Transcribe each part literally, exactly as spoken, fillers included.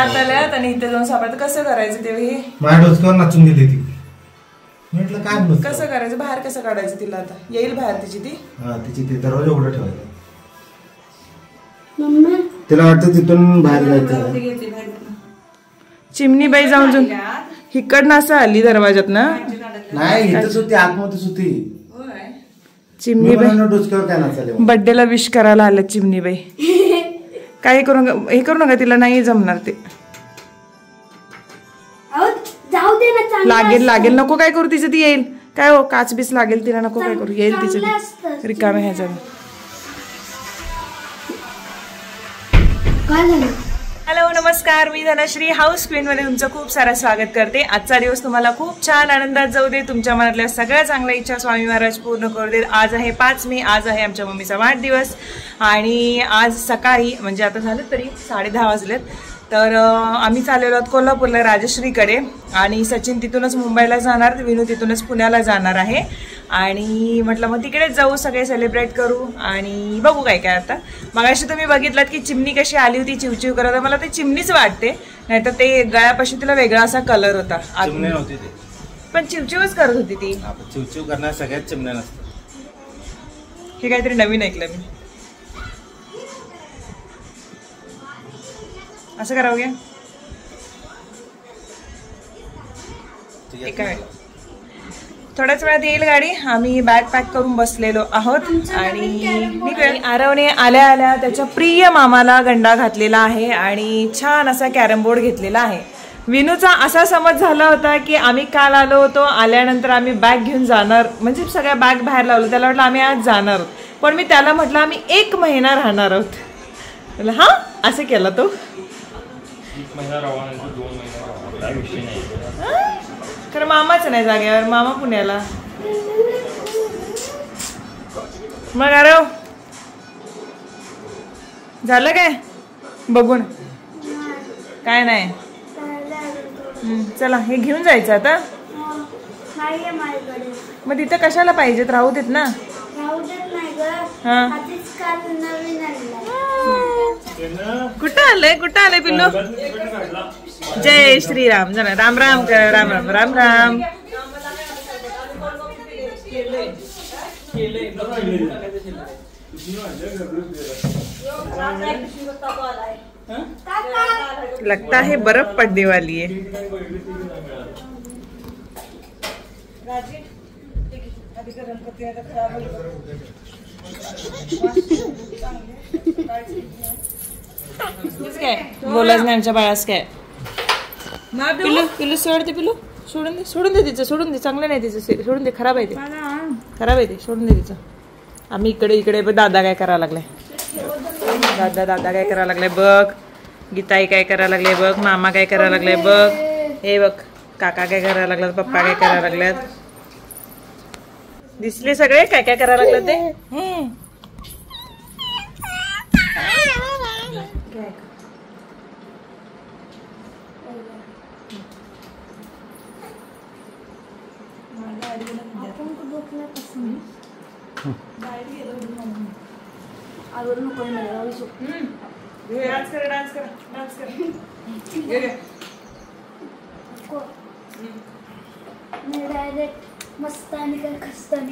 आत आल्यात आणि इथे जाऊन सापडत. कसं करायचं ते? हे माझ्या डोसक्यावर नाचून गेली ती. म्हटलं काय कसं करायचं? बाहेर कसं काढायचं तिला? आता येईल बाहेर तिची ती. हा तिची ते दरवाजा उघडा ठेवायचा. तिला वाटतं तिथून बाहेर जायचं. चिमणीबाई जाऊन जाऊन इकडनं असं आली दरवाजात ना. नाही इथंच होती, आतमध्येच होती चिमणीबाई. डोसक्यावर काय नाचाले? बर्थडेला विश करायला आलं चिमणीबाई. काही करू नका, हे करू नका, तिला नाही जमणार ते. लागेल लागेल नको काय करू तिचं, ती येईल. काय हो काच बीस लागेल तिला, नको काय करू, येईल तिचं रिकामे ह्याच्या. हॅलो नमस्कार, मी धनश्री हाऊस क्वीन मध्ये तुमचं खूप सारं स्वागत करते. आजचा दिवस तुम्हाला खूप छान आनंदात जाऊ दे. तुमच्या मनातल्या सगळ्या चांगल्या इच्छा स्वामी महाराज पूर्ण करू देत. आज आहे पाच मे, आज आहे आमच्या मम्मीचा वाढदिवस. आणि आज सकाळी म्हणजे आता झालं तरी साडे दहा वाजलेत, तर आम्ही चाललेलो आहोत कोल्हापूरला राजश्रीकडे. आणि सचिन तिथूनच मुंबईला जाणार, विनू तिथूनच पुण्याला जाणार आहे. आणि म्हटलं मग तिकडेच जाऊ, सगळे सेलिब्रेट करू आणि बघू काय काय. आता मगाशी तुम्ही बघितलात की चिमणी कशी आली होती चिवचिव करत. मला ते चिमणीच वाटते, नाहीतर ते गळ्यापाशी तिला वेगळा असा कलर होता. पण चिवचिवच करत होती ती. चिवचिव करणार सगळ्यात चिमण्या नसतात. हे काहीतरी नवीन ऐकलं मी. असं करावं घ्या एका वेळ. थोड्याच वेळात येईल गाडी. आम्ही बॅग पॅक करून बसलेलो आहोत आणि आरवने आल्या आल्या त्याच्या प्रिय मामाला गंडा घातलेला आहे आणि छान असा कॅरम बोर्ड घेतलेला आहे. विनूचा असा समज झाला होता की आम्ही काल आलो होतो, आल्यानंतर आम्ही बॅग घेऊन जाणार, म्हणजे सगळ्या बॅग बाहेर लावलं. त्याला वाटलं आम्ही आज जाणार आहोत, पण मी त्याला म्हटलं आम्ही एक महिना राहणार आहोत. म्हटलं हा असं केला तो. खरं मामाच नाही जागेवर, मामा पुण्याला. मग आरव झालं काय बघून? काय नाही. चला हे घेऊन जायचं आता. मग तिथं कशाला पाहिजेत? राहू देत ना. हा कुठं आलंय कुठं आलंय पिल्लू? जय श्रीराम. जरा राम राम कर. राम राम राम राम. लगता है बर्फ पड़ने वाली है. काय बोलाच नाही आमच्या बाळास. काय पिल्लू पिल्लू सोड ते. पिल्लू सोडून दे, सोडून दे तिचं, सोडून दे. चांगलं नाही तिचं, सोडून दे. खराब आहे ते, खराब आहे ते, सोडून दे तिचं. आम्ही इकडे इकडे दादा काय करायला लागलाय. दादा दादा काय करायला लागलाय बघ. गीताई काय करायला लागले बघ. मामा काय करायला लागलाय बघ. हे बघ काका काय करायला लागलात, पप्पा काय करायला लागल्यात. दिसले सगळे काय काय करायला लागलं ते. डान्स कर डान्स कर डान्स कर. डायरेक्ट मस्तानी कर खस्तानी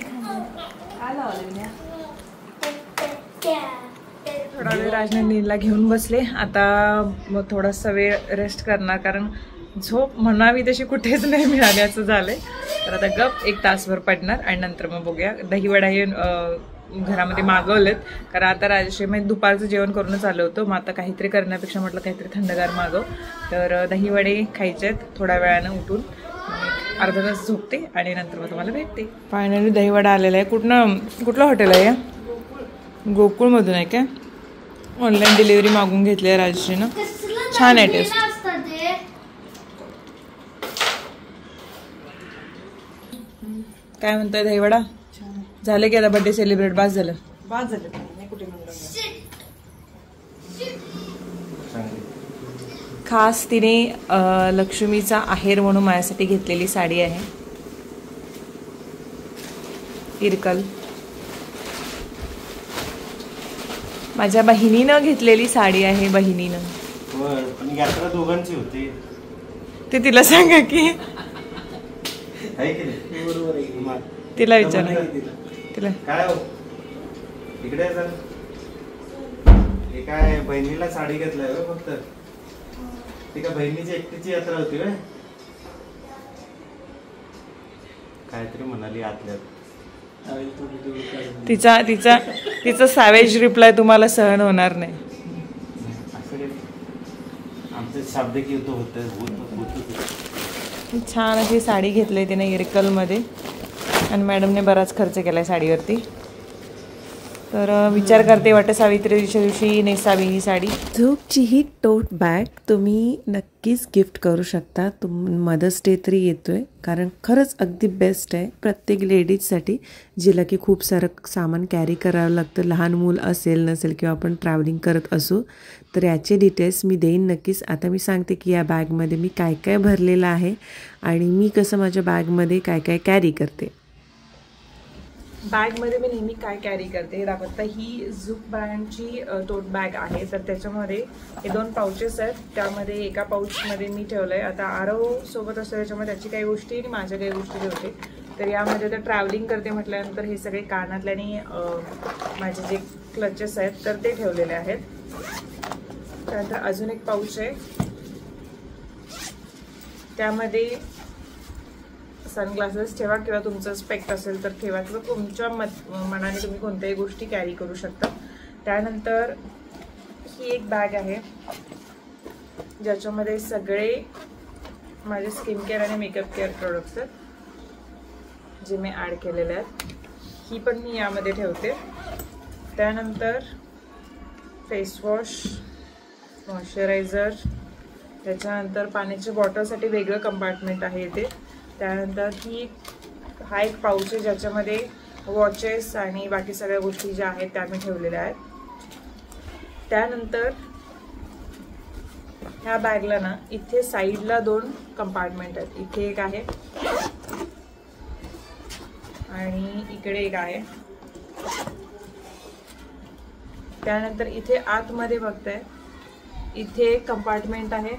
थोडा वेळ राजने नीलला घेऊन बसले. आता मग थोडासा वेळ रेस्ट करणार, कारण झोप म्हणावी तशी कुठेच नाही मिळाल्याचं झालंय. तर आता गप एक तासभर पडणार आणि नंतर मग बघूया. दहीवडा हे घरामध्ये मागवलेत, कारण आता राजश्री म्हणजे दुपारचं जेवण करूनच आलं होतं. मग आता काहीतरी करण्यापेक्षा म्हटलं काहीतरी थंडगार मागव. तर दहीवडे खायचे आहेत. थोड्या वेळानं उठून अर्धा तास झोपते आणि नंतर मग तुम्हाला भेटते. फायनली दहीवडा आलेला आहे. कुठनं कुठलं हॉटेल आहे? गोकुळमधून आहे काय? ऑनलाईन डिलिव्हरी मागून घेतली आहे राजश्रीनं. छान आहे टेस्ट. काय म्हणतोय दहीवडा? झालं की आता बर्थडे सेलिब्रेट? बास झालं, बास झालं. खास तिने लक्ष्मीचा आहेर म्हणून माझ्यासाठी घेतलेली साडी आहे. इरकल माझ्या बहिणीनं घेतलेली साडी आहे. बहिणीनं पण यात्रा दोघांची होती ते तिला सांगा की आहे की नाही? बरोबर आहे. तिला विचारा तिला काय हो इकडे सर हे काय बहिणीला साडी घेतलाय हो फक्त ती का बहिणीची एकटीची यात्रा होती व्हय? काहीतरी म्हणाली आतल्यात तिचा तिचा तिचा सॅवेज रिप्लाय तुम्हाला सहन होणार नाही. आमचं शाब्दिक युद्ध होतं होत छान अशी साडी घेतली तिने इरकलमध्ये आणि मॅडमने बराच खर्च केला आहे साडीवरती. तर विचार करते वाटतं सावित्रीच्या दिवशी नेसावी ही साडी. झोपची ही टोट बॅग तुम्ही नक्कीच गिफ्ट करू शकता. तुम मदर्स डे तरी येतोय कारण खरंच अगदी बेस्ट आहे प्रत्येक लेडीजसाठी जिला की खूप सारं सामान कॅरी करावं लागतं. लहान मूल असेल नसेल किंवा आपण ट्रॅव्हलिंग करत असू तर याचे डिटेल्स मी देईन नक्कीच. आता मी सांगते की या बॅगमध्ये मी काय काय भरलेलं आहे आणि मी कसं माझ्या बॅगमध्ये काय काय कॅरी करते. बॅगमध्ये मी नेहमी काय कॅरी करते हे दाखवता. ही झुक ब्रँडची टोट बॅग आहे. तर त्याच्यामध्ये हे दोन पाउचेस आहेत. त्यामध्ये एका पाऊचमध्ये मी ठेवलं आहे. आता आरव सोबत असतो त्याच्यामध्ये त्याची काही गोष्टी आणि माझ्या काही गोष्टी ठेवते. तर यामध्ये तर ट्रॅव्हलिंग करते म्हटल्यानंतर हे सगळे कानातल्याने माझे जे क्लचेस आहेत तर ते ठेवलेले आहेत. त्यानंतर अजून एक पाऊच आहे त्यामध्ये सनग्लासेस ठेवा किंवा तुमचं स्पेक्ट असेल तर ठेवा किंवा तुमच्या मत मनाने तुम्ही कोणत्याही गोष्टी कॅरी करू शकता. त्यानंतर ही एक बॅग आहे ज्याच्यामध्ये सगळे माझे स्किन केअर आणि मेकअप केअर प्रोडक्ट्स आहेत जे मी ॲड केलेले आहेत. ही पण मी यामध्ये ठेवते. त्यानंतर फेसवॉश, मॉइश्चरायझर, त्याच्यानंतर पाण्याच्या बॉटलसाठी वेगळं कंपार्टमेंट आहे इथे. त्यानंतर ही हा एक पाऊच आहे ज्याच्यामध्ये वॉचेस आणि बाकी सगळ्या गोष्टी ज्या आहेत त्या मी ठेवलेल्या आहेत. त्यानंतर ह्या बॅगला ना इथे साईडला दोन कंपार्टमेंट आहेत. इथे एक आहे आणि इकडे एक आहे. त्यानंतर इथे आतमध्ये बघताय इथे एक कंपार्टमेंट आहे.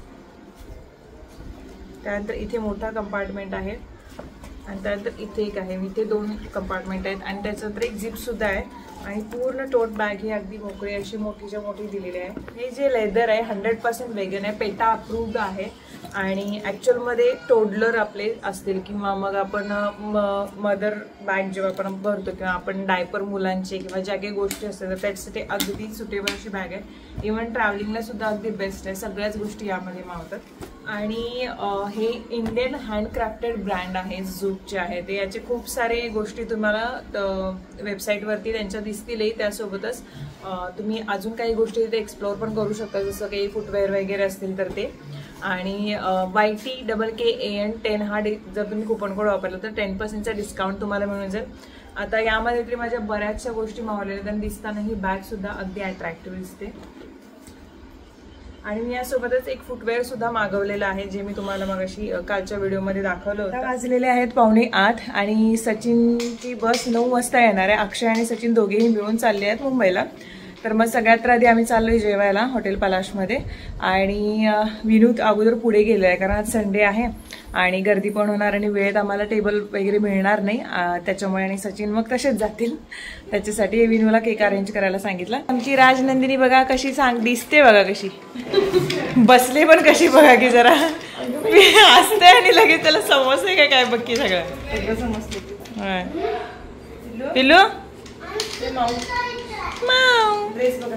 त्यानंतर इथे मोठा कंपार्टमेंट आहे आणि त्यानंतर इथे एक आहे. इथे दोन कंपार्टमेंट आहेत आणि त्याच्यानंतर एक झिपसुद्धा आहे आणि पूर्ण टोट बॅग ही अगदी मोकळी अशी मोठीच्या मोठी दिलेली आहे. हे जे लेदर आहे हंड्रेड पर्सेंट वेगन आहे, पेटा अप्रूव्ड आहे आणि ॲक्च्युअलमध्ये टोडलर आपले असतील किंवा मग आपण मदर बॅग जेव्हा आपण भरतो किंवा आपण डायपर मुलांचे किंवा ज्या काही गोष्टी असतात तर त्याच्यासाठी अगदी सुटेबल अशी बॅग आहे. इव्हन ट्रॅव्हलिंगला सुद्धा अगदी बेस्ट आहे. सगळ्याच गोष्टी यामध्ये मावतात आणि हे इंडियन हँडक्राफ्टेड ब्रँड आहे झूकचे आहे ते. याचे खूप सारे गोष्टी तुम्हाला वेबसाईटवरती त्यांच्या दिसतीलही. त्यासोबतच तुम्ही अजून काही गोष्टी तिथे एक्सप्लोअर पण करू शकता जसं काही फुटवेअर वगैरे असतील तर ते. आणि Y T double K A N ten हा डि जर तुम्ही कुपन कोड वापरला तर टेन पर्सेंटचा डिस्काउंट तुम्हाला मिळून जाईल. आता यामध्ये तरी माझ्या बऱ्याचशा गोष्टी मावलेल्या आणि दिसताना ही बॅगसुद्धा अगदी अट्रॅक्टिव्ह दिसते. आणि मी यासोबतच एक फुटवेअर सुद्धा मागवलेलं आहे जे मी तुम्हाला मगाशी कालच्या व्हिडिओमध्ये दाखवलं होतं. वाजलेले आहेत पावणे आठ आणि सचिनची बस नऊ वाजता येणार आहे. अक्षय आणि सचिन दोघेही मिळून चालले आहेत मुंबईला. तर मग सगळ्यात आधी आम्ही चाललोय जेवायला हॉटेल पलाशमध्ये आणि विनूत अगोदर पुढे गेलो आहे कारण आज संडे आहे आणि गर्दी पण होणार आणि वेळेत आम्हाला टेबल वगैरे मिळणार नाही त्याच्यामुळे. आणि सचिन मग तसेच जातील त्याच्यासाठी विनूला केक अरेंज करायला सांगितलं. आमची राजनंदिनी बघा कशी सांग दिसते बघा कशी बसले पण कशी बघा की जरा असते आणि लगेच त्याला समजते का काय बघ की सगळं समजते. पिल्लू माऊ ड्रेस बघा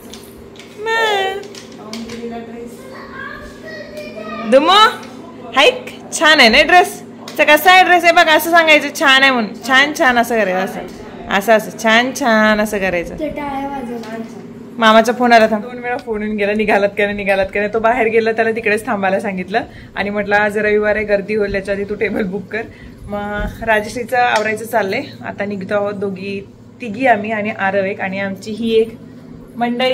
दुमो हाईक छान आहे ना ड्रेस. कसा आहे ड्रेस आहे बघ असं सांगायचं छान आहे म्हणून. छान छान असं करायचं असं असं असं छान छान असं करायचं. मामाचा फोन आला था दोन वेळा फोन येऊन गेला निघालात का नाही निघालात का नाही. तो बाहेर गेला त्याला तिकडेच थांबायला सांगितलं आणि म्हटलं आज रविवार आहे गर्दी होईल त्याच्या आधी तू टेबल बुक कर. मग राजश्रीचं आवरायचं चाललंय. आता निघतो आहोत दोघी तिघी आम्ही आणि आरव एक आणि आमची ही एक मंडळी.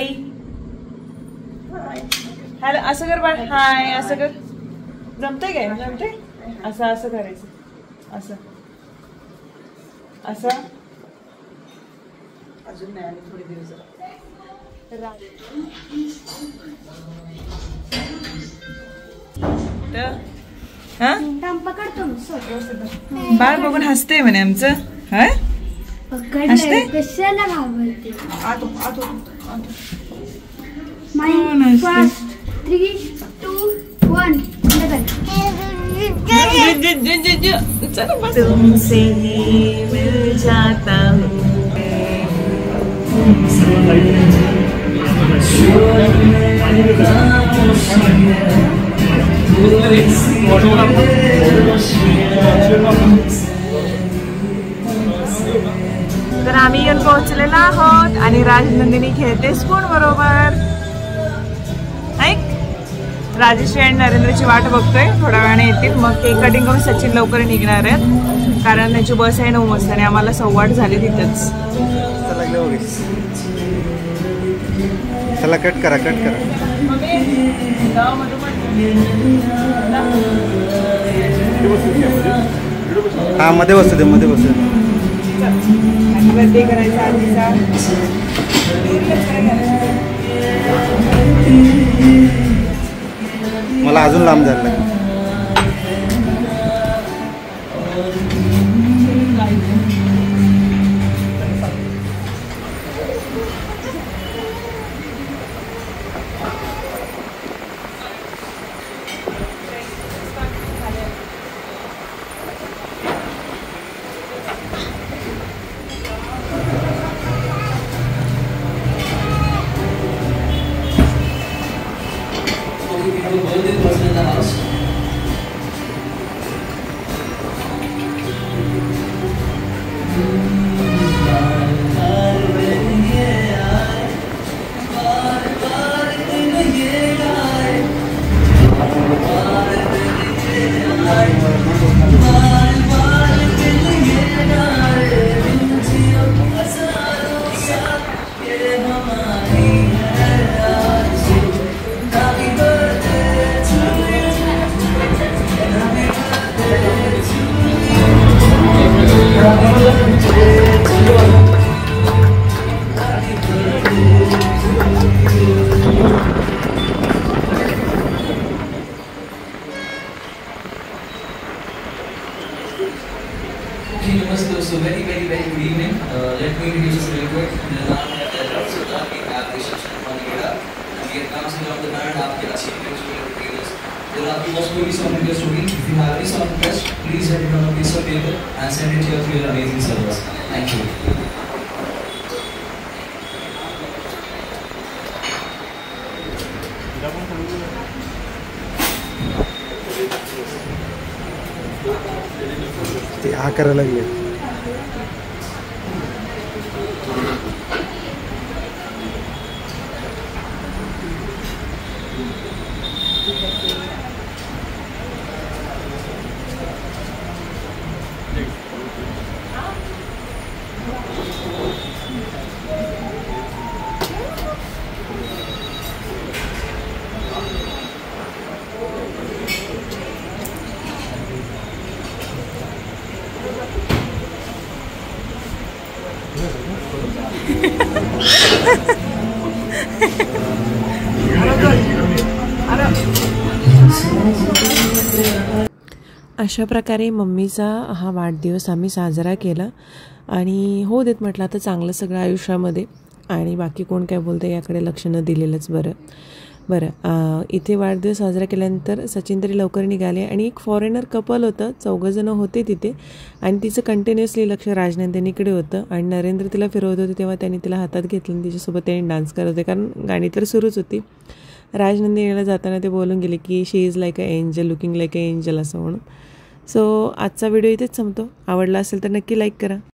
हॅलो असं कर बा हाय असं कर जमतंय काय जमतंय असं असं करायचं असं असं अजून नाही आले थोडे दिवस बाळ बघून हसते म्हणे आमचं. हसते तुमसे ही मिल जाता हूँ. तर आम्ही येऊन पोहोचलेलो आहोत आणि राजनंदिनी खेळते स्पून बरोबर. ऐक, राजेश्री आणि नरेंद्रची वाट बघतोय, थोड्या वेळाने येतील. मग केक कटिंग करून सचिन लवकर निघणार आहेत कारण त्याची बस आहे नऊ वाजता आणि आम्हाला सव्वाट झाली तिथंच. चला कट करा कट करा. हा मध्ये बसू दे मध्ये बसू दे. बर्थडे करायचा आधीचा मला अजून लांब झालं. So very very very good evening. Uh, let me introduce you real quick. मेरा नाम है तेजराव सुल्तान की आप रिसेप्शन पर निकला. वियतनाम से जो आपके बैंड आपके अच्छी इमेज में रिलीज. अगर आपकी बस कोई भी सॉन्ग रिक्वेस्ट होगी, if you have any song request, please write it on a piece of paper and send it here to your amazing servers. Thank you. ते हा करायला लागले. अशा प्रकारे मम्मीचा हा वाढदिवस आम्ही साजरा केला आणि हो देत म्हटलं आता चांगलं सगळं आयुष्यामध्ये आणि बाकी कोण काय बोलतं याकडे लक्ष न दिलेलंच बरं. बरं इथे वाढदिवस साजरा केल्यानंतर सचिन तरी लवकर निघाले आणि एक फॉरेनर कपल होतं, चौघंजणं होते तिथे आणि तिचं कंटिन्युअसली लक्ष राजनंदिनीकडे होतं आणि नरेंद्र तिला फिरवत होते तेव्हा त्यांनी तिला हातात घेतलं आणि तिच्यासोबत त्यांनी डान्स करत होते कारण गाणी तर सुरूच होती. राजनंदिनीला जाताना ते बोलून गेले की she is like a angel, looking like a angel असं म्हणून. सो आजचा व्हिडिओ इथेच संपतो. आवडला असेल तर नक्की लाईक करा.